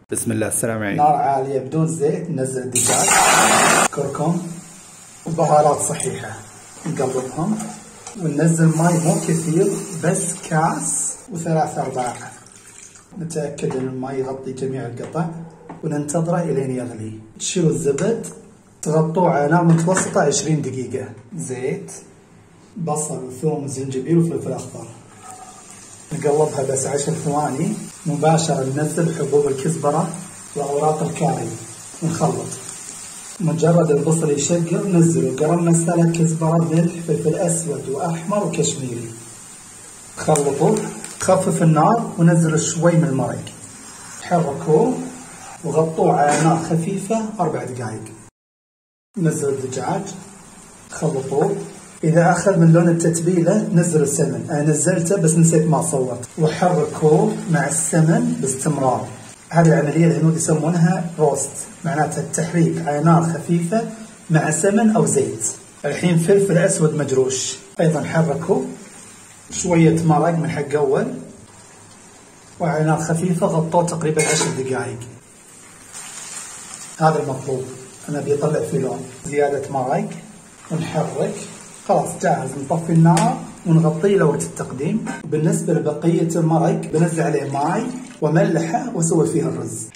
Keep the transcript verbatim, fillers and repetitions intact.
بسم الله. السلام عليكم. نار عالية بدون زيت، ننزل الدجاج، كركم وبهارات صحيحة، نقلبهم وننزل ماي مو كثير، بس كاس وثلاث أرباع. نتأكد أن الماي يغطي جميع القطع وننتظره إلين يغلي. تشيلوا الزبد، تغطوه على نار متوسطة عشرين دقيقة. زيت، بصل وثوم وزنجبيل وفلفل أخضر. نقلبها بس عشر ثواني. مباشرة ننزل حبوب الكزبرة وأوراق الكاري ونخلط. مجرد البصل يشقر نزلوا قرن مسالة كزبرة، ملح، فلفل أسود وأحمر وكشميري. خلطوا، خفف النار ونزلوا شوي من المرق. حركوه وغطوه على نار خفيفة أربع دقائق. نزلوا الدجاج، خلطوه. إذا أخذ من لون التتبيلة نزلوا السمن، أنا نزلته بس نسيت ما صورت. وحركوه مع السمن باستمرار. هذه العملية الهنود يسمونها روست، معناتها التحريك على نار خفيفة مع سمن أو زيت. الحين فلفل أسود مجروش أيضا حركوا، شوية مرق من حق أول، وعلى نار خفيفة غطوه تقريبا عشر دقائق. هذا المطلوب، أنا بيطلع فيه لون. زيادة مرق ونحرك. خلاص جاهز، نطفي النار ونغطيه لوقت التقديم. بالنسبة لبقية المرق بنزل عليه ماي وملحه واسوي فيها الرز.